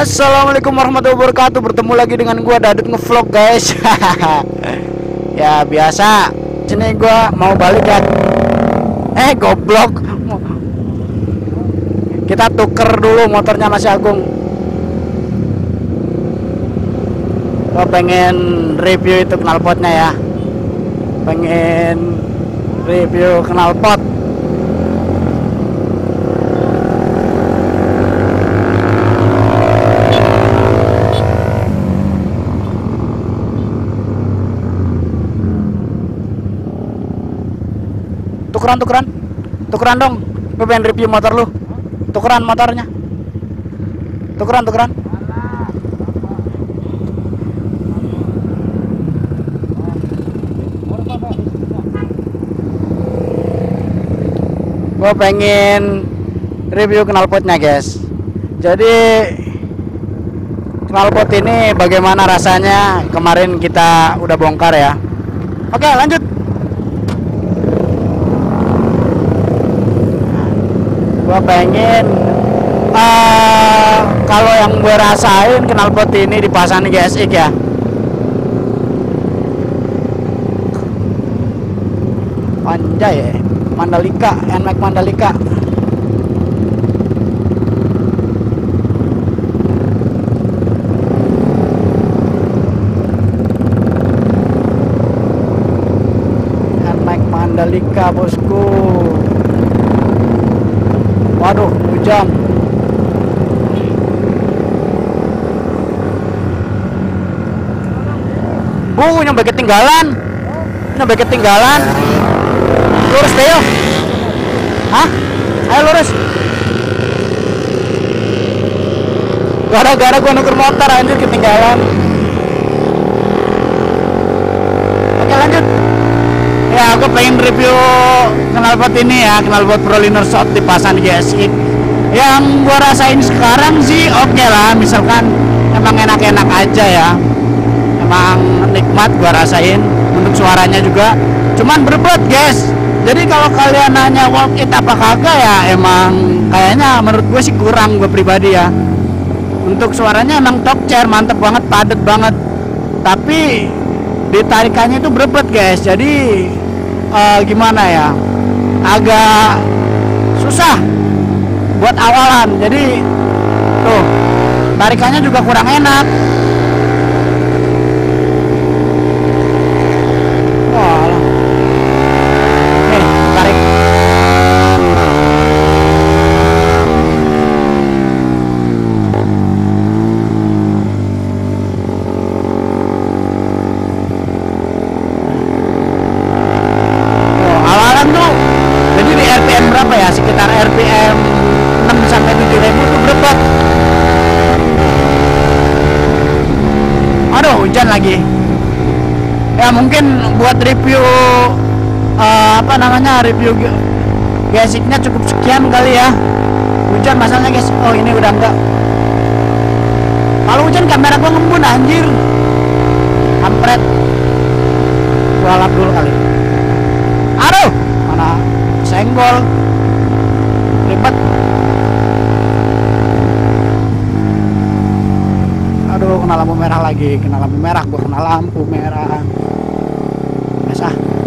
Assalamualaikum warahmatullahi wabarakatuh. Bertemu lagi dengan gua Dadut ngevlog guys. Ya biasa. Sini gua mau balik kan. Goblok. Kita tuker dulu motornya Mas Agung. Gua pengen review itu knalpotnya ya. Pengen review knalpot. Tukeran dong. Gue pengen review motor lu. Tukeran motornya. Tukeran. Gue pengen review knalpotnya guys. Jadi knalpot ini bagaimana rasanya, kemarin kita udah bongkar ya. Oke lanjut. Gue pengen kalau yang gue rasain knalpot ini dipasang GSX ya. Anjay ya, Mandalika, NMAX Mandalika. NMAX Mandalika bosku. Waduh, hujan. Nyampe ketinggalan. Lurus deh yuk. Hah? Ayo lurus. Gara-gara gua nuker motor anjir ketinggalan. Oke lanjut. Ya aku pengen review knalpot ini ya, knalpot Proliner Shot dipasang GSX. Yang gua rasain sekarang sih oke lah, misalkan emang enak-enak aja ya, emang nikmat gua rasain. Untuk suaranya juga cuman berbet guys. Jadi kalau kalian nanya walk it apa kagak ya, emang kayaknya menurut gue sih kurang, gue pribadi ya. Untuk suaranya emang top chair, mantep banget, padet banget, tapi ditarikannya itu berbet guys. Jadi gimana ya, agak susah buat awalan. Jadi tuh tarikannya juga kurang enak. Sekitar RPM 6-7 ribu tuh berebut. Aduh hujan lagi ya. Mungkin buat review review GSX-nya cukup sekian kali ya. Hujan masalahnya guys. Oh ini udah enggak. Kalau hujan kamera gua ngembun anjir, kampret. Gua lap dulu kali. Aduh mana senggol, ribet. Aduh kena lampu merah lagi, kena lampu merah. Gua kena lampu merah biasa.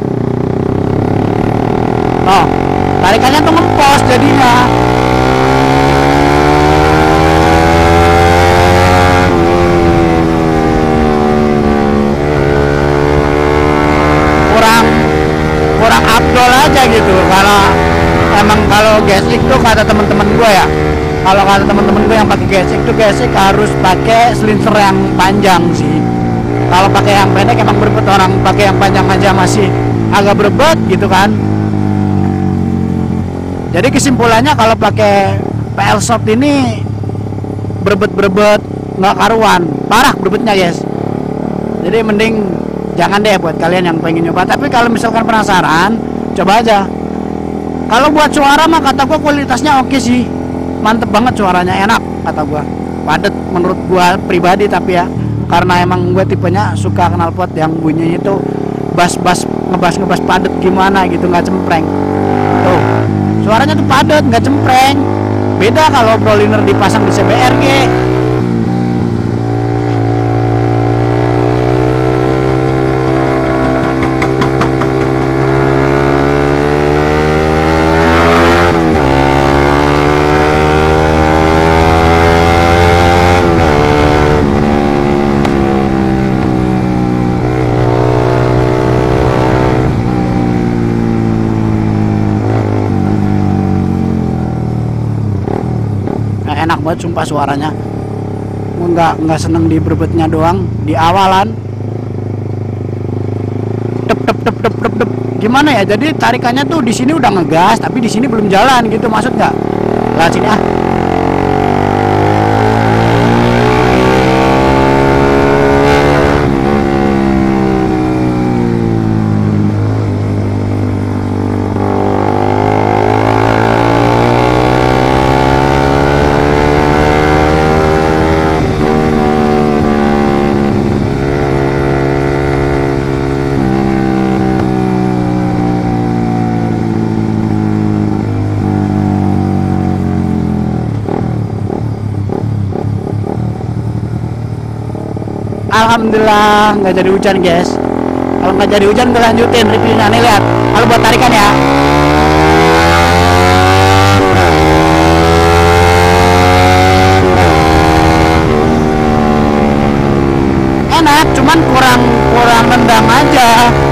Noh tarikannya tuh ngempos jadinya. kurang afdol aja gitu. Kalau GSX tuh kata teman-teman gue ya, kalau kata teman-teman gue yang pakai GSX tuh, GSX harus pakai silinser yang panjang sih. Kalau pakai yang pendek emang berbet, orang pakai yang panjang aja masih agak berbet gitu kan. Jadi kesimpulannya kalau pakai PL Shot ini berbet nggak karuan, parah berbetnya guys. Jadi mending jangan deh buat kalian yang pengen nyoba. Tapi kalau misalkan penasaran, coba aja. Kalau buat suara mah kata gua kualitasnya oke sih, mantep banget suaranya, enak kata gua, padet menurut gua pribadi. Tapi ya karena emang gua tipenya suka knalpot yang bunyinya itu ngebas padet gimana gitu, nggak cempreng. Tuh suaranya tuh padet, nggak cempreng. Beda kalau Proliner dipasang di CBRG. banget sumpah suaranya. Gue nggak seneng di berbetnya doang, di awalan. Dep dep dep dep dep dep. Gimana ya? Jadi tarikannya tuh di sini udah ngegas, tapi di sini belum jalan gitu, maksud nggak? Lewat sini ah. Alhamdulillah nggak jadi hujan guys. Kalau nggak jadi hujan gue lanjutin reviewnya nih, lihat. Kalau buat tarikan ya. Enak, cuman kurang nendang aja.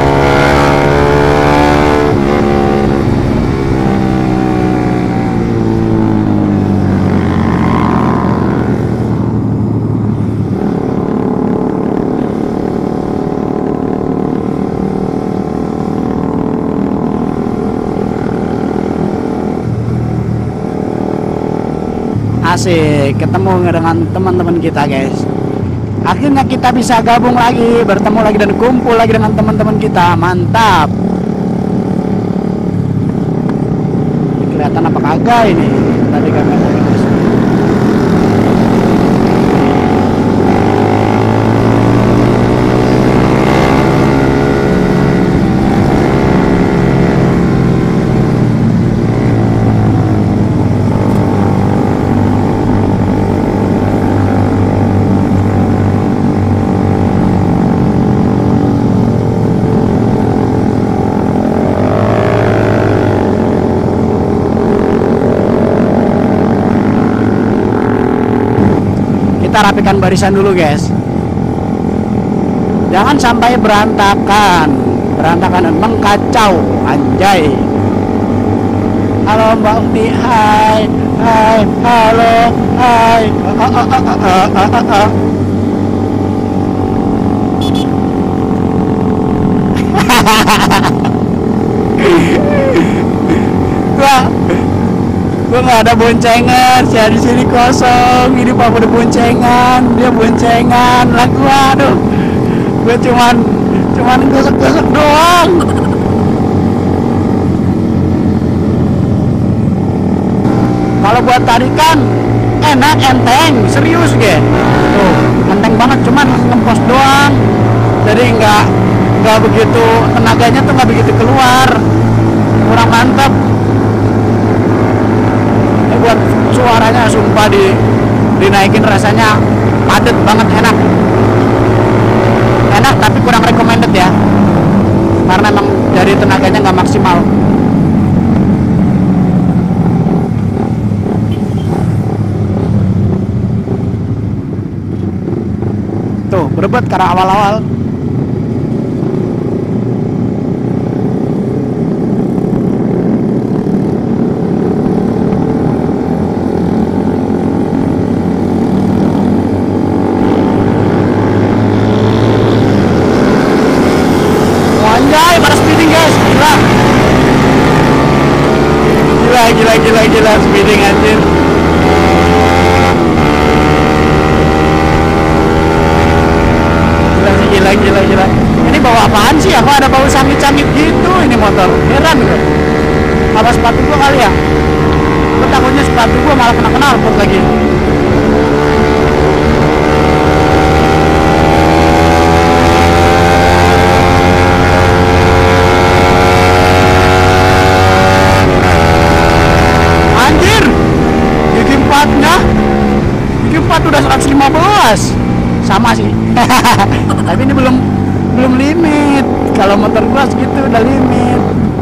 Asik, ketemu dengan teman-teman kita guys. Akhirnya kita bisa gabung lagi, bertemu lagi dan kumpul lagi dengan teman-teman kita. Mantap. Kelihatan apa kagak ini tadi kameranya guys. Kita rapikan barisan dulu guys, jangan sampai berantakan emang kacau anjay. Halo Mbak Uni, hai halo hai. Gue nggak ada boncengan, saya di sini kosong. Ini pak udah boncengan, dia boncengan lah gue. Aduh, gue cuman gosok doang. Kalau buat tarikan enak, enteng, serius ge. Tuh, enteng banget, cuman ngempos doang. Jadi nggak begitu, tenaganya tuh nggak begitu keluar, kurang mantap. Buat suaranya sumpah dinaikin rasanya padet banget, enak tapi kurang recommended ya, karena emang dari tenaganya nggak maksimal. Tuh berebut karena awal-awal. Gila speeding anjir. Gila. Ini bawa apaan sih? Aku ada bau sangit-sangit gitu ini motor. Heran gue. Apa sepatu gua kali ya? Gue takutnya sepatu gua malah kena knalpot lagi. Udah 115 sama sih. Tapi ini belum limit. Kalau motor gua segitu udah limit.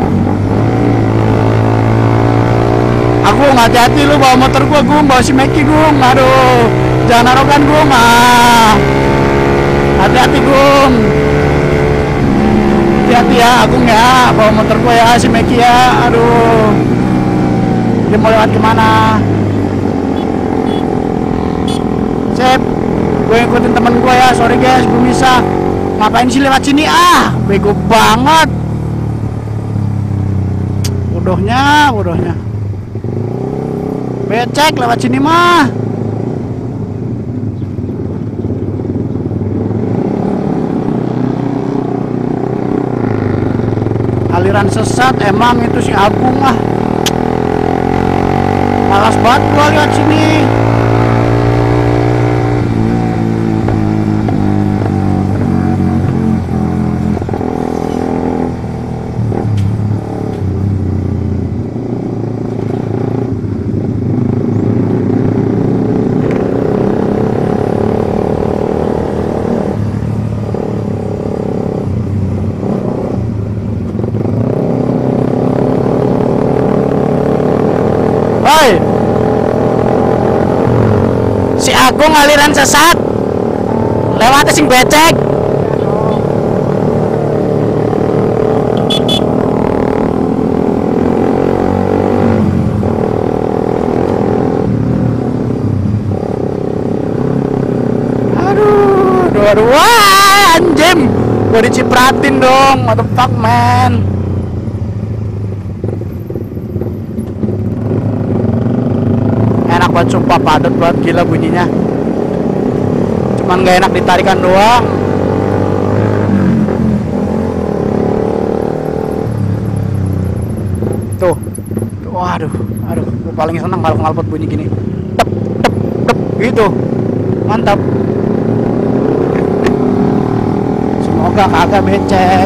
Aku nggak hati-hati lu bawa motor gua bawa si Meki Gung. Aduh, jangan arogan Gung. Hati-hati Gung. Hati-hati ya Agung ya, bawa motor gua ya si Meki ya. Aduh, dia mau lewat kemana? Sip, gue ngikutin temen gue ya. Sorry guys, gue bisa. Ngapain sih lewat sini? Ah, bego banget. Bodohnya. Becek lewat sini mah. Aliran sesat emang itu si Agung ah. Malas banget gua lihat sini. Woi, si Agung aliran sesat lewat sing becek. Aduh, wah anjim, gua dicipratin dong, what the fuck man. Enak banget sumpah, padat banget, gila bunyinya. Cuman gak enak ditarikan doang. Tuh, waduh, gue paling seneng kalau knalpot bunyi gini. Tep, tep, tep, gitu. Mantap. Semoga kagak becek.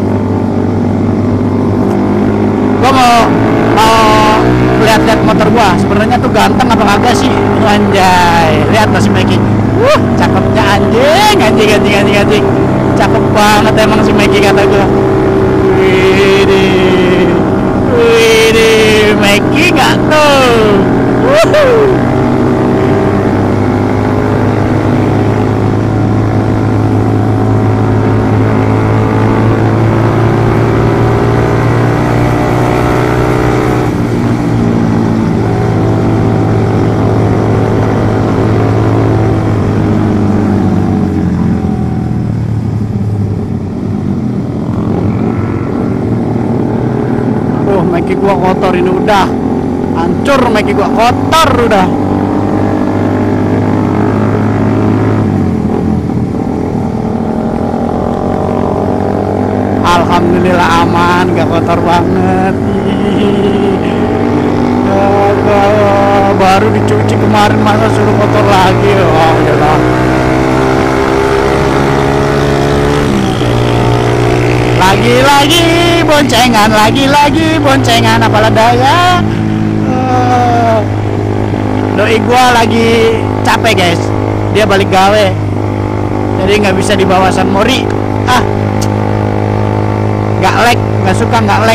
Gue mau lihat motor gua sebenarnya tuh ganteng apa kagak sih, anjay. Lihat masih Maggie, cakepnya anjing, cakep banget emang si Maggie kata gua. Widih, Maggie nggak tuh. Maggie gua kotor ini udah hancur, Maggie gua kotor udah. Alhamdulillah aman, gak kotor banget. Baru dicuci kemarin masa suruh kotor lagi. Oh ya. Lagi-lagi boncengan apalah daya. Doi gua lagi capek guys, dia balik gawe jadi nggak bisa dibawa San Mori. Nggak suka lag.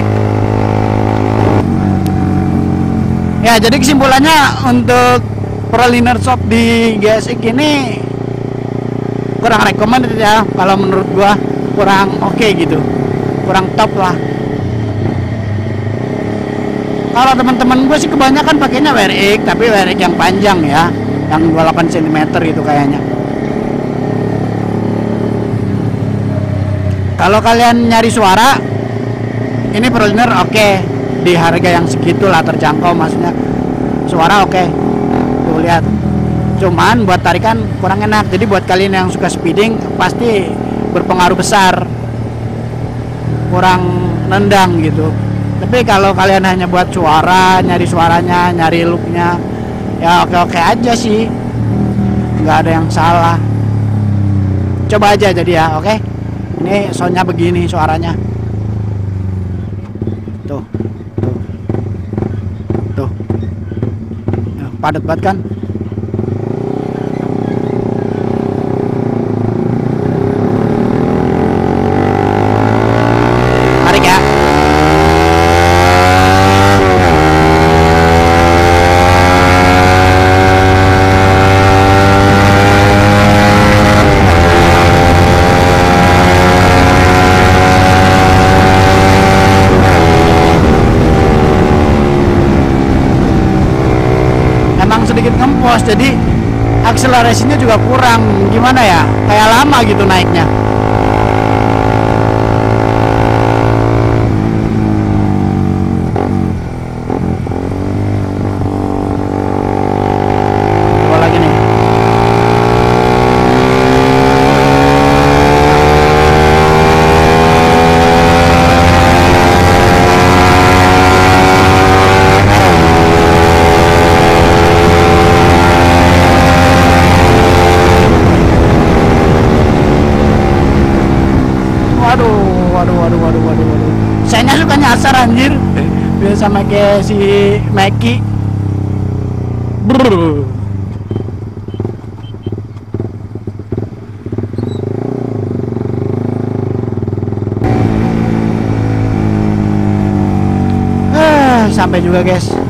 Ya jadi kesimpulannya untuk Proliner Shop di GSX ini kurang recommended ya, kalau menurut gua kurang oke gitu, kurang top lah. Kalau teman-teman gue sih kebanyakan pakainya WRX, tapi WRX yang panjang ya, yang 28 cm gitu kayaknya. Kalau kalian nyari suara, ini Proliner oke, di harga yang segitu lah, terjangkau maksudnya. Suara oke. Tuh lihat. Cuman buat tarikan kurang enak. Jadi buat kalian yang suka speeding pasti berpengaruh besar, kurang nendang gitu. Tapi kalau kalian hanya buat suara, nyari suaranya, nyari looknya, ya oke-oke aja sih, nggak ada yang salah. Coba aja jadi ya, oke. Ini soundnya begini suaranya. Tuh. Ya, padat banget kan. Sedikit ngempos, jadi akselerasinya juga kurang, gimana ya, kayak lama gitu naiknya. Coba lagi nih. Waduh. Saya suka nyasar anjir. Biasa sama kayak si Meki. Brrr. Sampai juga guys.